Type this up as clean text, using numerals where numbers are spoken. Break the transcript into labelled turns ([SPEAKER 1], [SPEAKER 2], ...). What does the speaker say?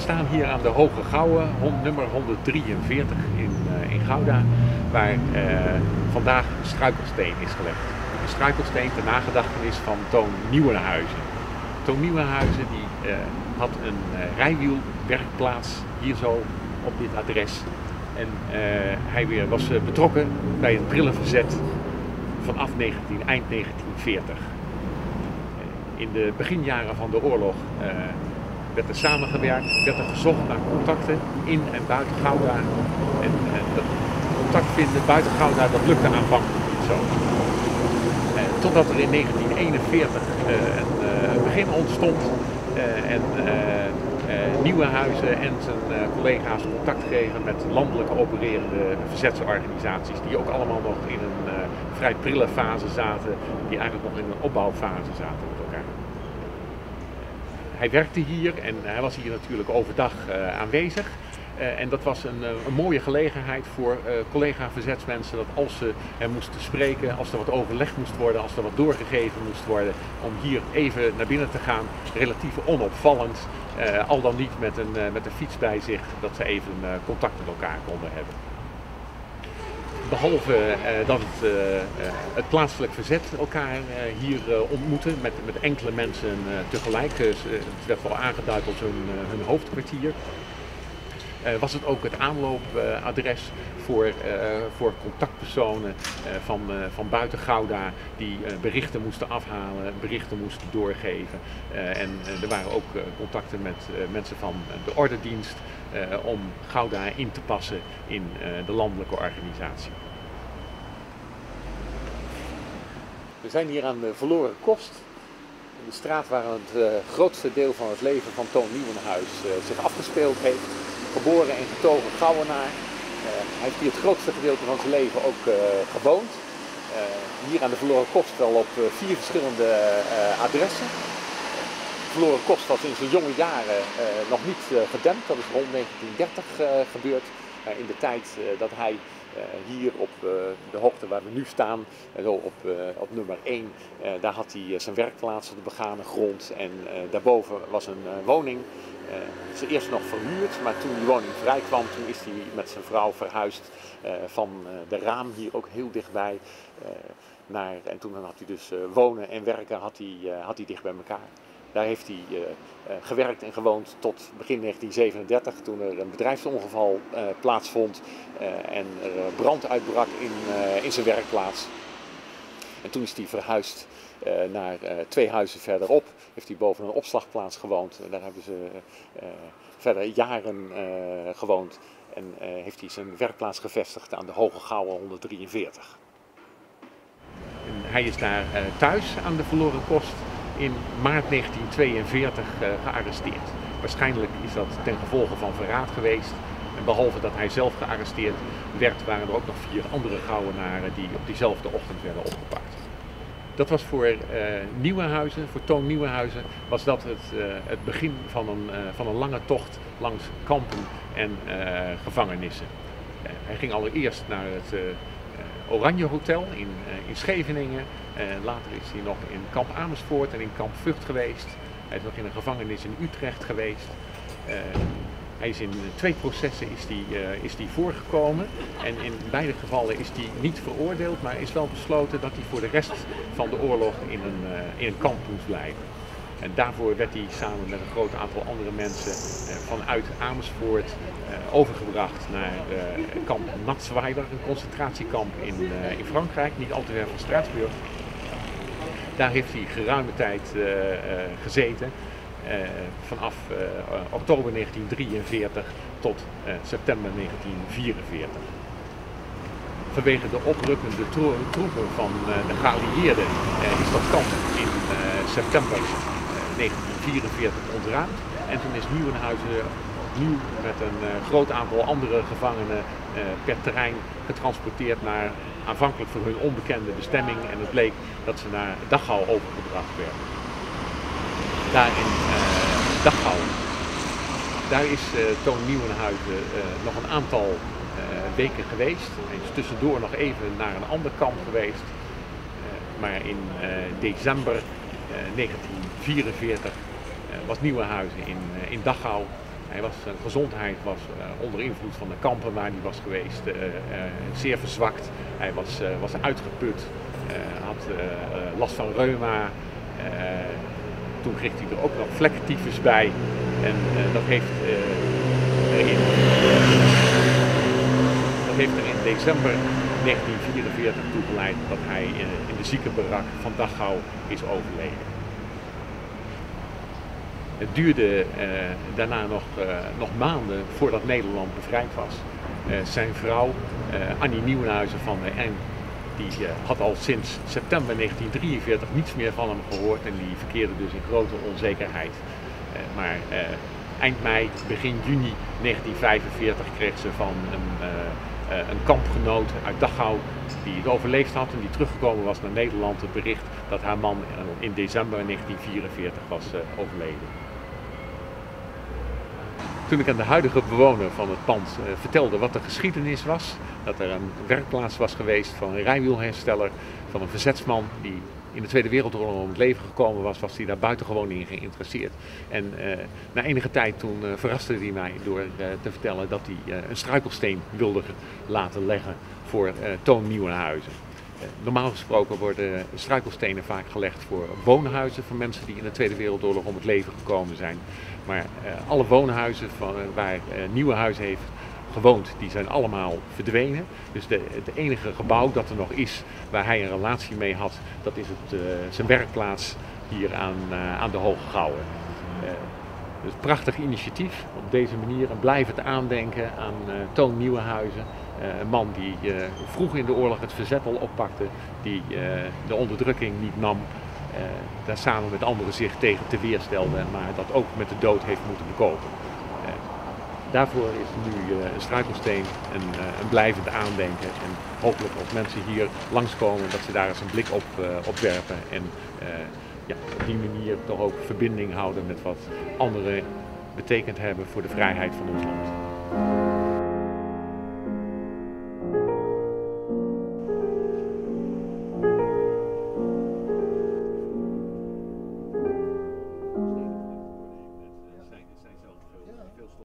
[SPEAKER 1] staan hier aan de Hoge Gouwe, nummer 143 in Gouda, waar vandaag een struikelsteen is gelegd. Een struikelsteen ter nagedachtenis van Toon Nieuwenhuizen. Toon Nieuwenhuizen die had een rijwielwerkplaats hier zo op dit adres. En hij was betrokken bij het brillenverzet vanaf eind 1940. In de beginjaren van de oorlog werd er samengewerkt, werd er gezocht naar contacten in en buiten Gouda. En dat contact vinden buiten Gouda, dat lukte aanvankelijk niet zo. Totdat er in 1941 een begin ontstond en Nieuwenhuizen en zijn collega's contact kregen met landelijk opererende verzetsorganisaties, die ook allemaal nog in een vrij prille fase zaten, die eigenlijk nog in een opbouwfase zaten met elkaar. Hij werkte hier en hij was hier natuurlijk overdag aanwezig. En dat was een mooie gelegenheid voor collega-verzetsmensen dat als ze hem moesten spreken, als er wat overlegd moest worden, als er wat doorgegeven moest worden, om hier even naar binnen te gaan, relatief onopvallend, al dan niet met een fiets bij zich, dat ze even contact met elkaar konden hebben. Behalve dat het plaatselijk verzet elkaar hier ontmoette met enkele mensen tegelijk, het werd wel aangeduid als hun hoofdkwartier. Was het ook het aanloopadres voor contactpersonen van buiten Gouda die berichten moesten afhalen, berichten moesten doorgeven. En er waren ook contacten met mensen van de ordendienst om Gouda in te passen in de landelijke organisatie. We zijn hier aan de Verloren Kost, de straat waar het grootste deel van het leven van Toon Nieuwenhuis zich afgespeeld heeft. Geboren en getogen Gouwenaar. Hij heeft hier het grootste gedeelte van zijn leven ook gewoond. Hier aan de Verloren Kost wel op 4 verschillende adressen. Verloren Kost was in zijn jonge jaren nog niet gedempt. Dat is rond 1930 gebeurd. In de tijd dat hij hier op de hoogte waar we nu staan, op nummer 1, daar had hij zijn werkplaats op de begane grond. En daarboven was een woning. Ze eerst nog verhuurd, maar toen die woning vrij kwam, toen is hij met zijn vrouw verhuisd van de Raam hier ook heel dichtbij en toen had hij dus wonen en werken had hij dicht bij elkaar. Daar heeft hij gewerkt en gewoond tot begin 1937, toen er een bedrijfsongeval plaatsvond en er brand uitbrak in zijn werkplaats. En toen is hij verhuisd naar 2 huizen verderop, heeft hij boven een opslagplaats gewoond. Daar hebben ze verder jaren gewoond en heeft hij zijn werkplaats gevestigd aan de Hoge Gouwe 143. En hij is daar thuis aan de Verloren Kost in maart 1942 gearresteerd. Waarschijnlijk is dat ten gevolge van verraad geweest. En behalve dat hij zelf gearresteerd werd, waren er ook nog 4 andere Gouwenaren die op diezelfde ochtend werden opgepakt. Dat was voor Nieuwenhuizen, voor Toon Nieuwenhuizen, was dat het begin van een lange tocht langs kampen en gevangenissen. Hij ging allereerst naar het Oranje Hotel in Scheveningen. Later is hij nog in kamp Amersfoort en in kamp Vught geweest. Hij is nog in een gevangenis in Utrecht geweest. Hij is in 2 processen is die voorgekomen en in beide gevallen is hij niet veroordeeld, maar is wel besloten dat hij voor de rest van de oorlog in een kamp moest blijven. En daarvoor werd hij samen met een groot aantal andere mensen vanuit Amersfoort overgebracht naar kamp Natzweiler, een concentratiekamp in Frankrijk, niet al te ver van Straatsburg. Daar heeft hij geruime tijd gezeten. Vanaf oktober 1943 tot september 1944. Vanwege de oprukkende troepen van de geallieerden is dat kamp in september 1944 ontruimd. En toen is Nieuwenhuizen opnieuw met een groot aantal andere gevangenen per terrein getransporteerd naar aanvankelijk voor hun onbekende bestemming. En het bleek dat ze naar Dachau overgebracht werden. Daar in Dachau, daar is Toon Nieuwenhuizen nog een aantal weken geweest. Hij is tussendoor nog even naar een ander kamp geweest. Maar in december 1944 was Nieuwenhuizen in Dachau. Zijn gezondheid was onder invloed van de kampen waar hij was geweest zeer verzwakt. Hij was uitgeput, had last van reuma. Toen kreeg hij er ook nog vlekkentyfus bij. En dat heeft er in december 1944 toe geleid dat hij in de ziekenbarak van Dachau is overleden. Het duurde daarna nog maanden voordat Nederland bevrijd was. Zijn vrouw, Annie Nieuwenhuizen van der N, die had al sinds september 1943 niets meer van hem gehoord en die verkeerde dus in grote onzekerheid. Maar eind mei, begin juni 1945 kreeg ze van een kampgenoot uit Dachau die het overleefd had en die teruggekomen was naar Nederland het bericht dat haar man in december 1944 was overleden. Toen ik aan de huidige bewoner van het pand vertelde wat de geschiedenis was, dat er een werkplaats was geweest van een rijwielhersteller, van een verzetsman die in de Tweede Wereldoorlog om het leven gekomen was, was hij daar buitengewoon in geïnteresseerd. En na enige tijd toen verraste hij mij door te vertellen dat hij een struikelsteen wilde laten leggen voor Toon Nieuwenhuizen. Normaal gesproken worden struikelstenen vaak gelegd voor woonhuizen van mensen die in de Tweede Wereldoorlog om het leven gekomen zijn. Maar alle woonhuizen waar Nieuwenhuizen heeft gewoond, die zijn allemaal verdwenen. Dus het enige gebouw dat er nog is waar hij een relatie mee had, dat is zijn werkplaats hier aan de Hoge Gouwe. Dus een prachtig initiatief. Op deze manier een blijvend aandenken aan Toon Nieuwenhuizen. Een man die vroeg in de oorlog het verzet al oppakte, die de onderdrukking niet nam. Daar samen met anderen zich tegen te weerstelde, maar dat ook met de dood heeft moeten bekopen. Daarvoor is nu een struikelsteen een blijvend aandenken. En hopelijk als mensen hier langskomen, dat ze daar eens een blik op werpen. En op die manier toch ook verbinding houden met wat anderen betekend hebben voor de vrijheid van ons land.